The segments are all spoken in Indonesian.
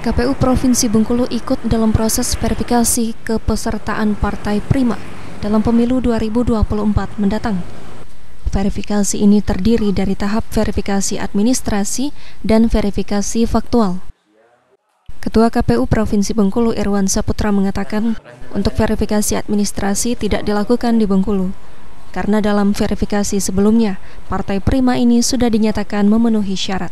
KPU Provinsi Bengkulu ikut dalam proses verifikasi kepesertaan Partai Prima dalam pemilu 2024 mendatang. Verifikasi ini terdiri dari tahap verifikasi administrasi dan verifikasi faktual. Ketua KPU Provinsi Bengkulu Irwan Saputra mengatakan untuk verifikasi administrasi tidak dilakukan di Bengkulu, karena dalam verifikasi sebelumnya, Partai Prima ini sudah dinyatakan memenuhi syarat.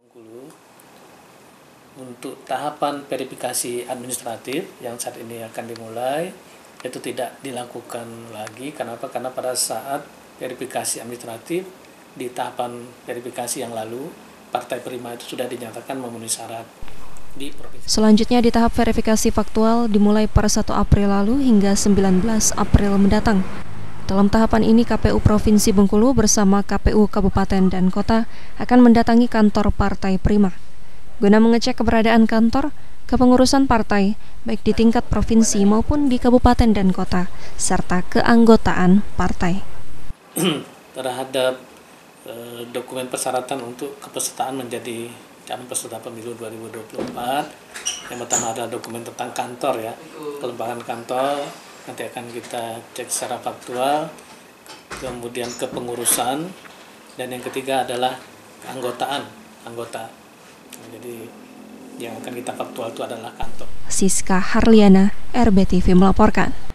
Untuk tahapan verifikasi administratif yang saat ini akan dimulai, itu tidak dilakukan lagi. Kenapa? Karena pada saat verifikasi administratif di tahapan verifikasi yang lalu, Partai Prima itu sudah dinyatakan memenuhi syarat di provinsi. Selanjutnya di tahap verifikasi faktual dimulai per 1 April lalu hingga 19 April mendatang. Dalam tahapan ini KPU Provinsi Bengkulu bersama KPU Kabupaten dan Kota akan mendatangi kantor Partai Prima guna mengecek keberadaan kantor, kepengurusan partai, baik di tingkat provinsi maupun di kabupaten dan kota, serta keanggotaan partai. Terhadap dokumen persyaratan untuk kepesertaan menjadi calon peserta pemilu 2024, yang pertama adalah dokumen tentang kantor ya, kelembagaan kantor, nanti akan kita cek secara faktual, kemudian kepengurusan, dan yang ketiga adalah keanggotaan anggota. Jadi yang akan kita faktual itu adalah kantor. Siska Harliana, RBTV melaporkan.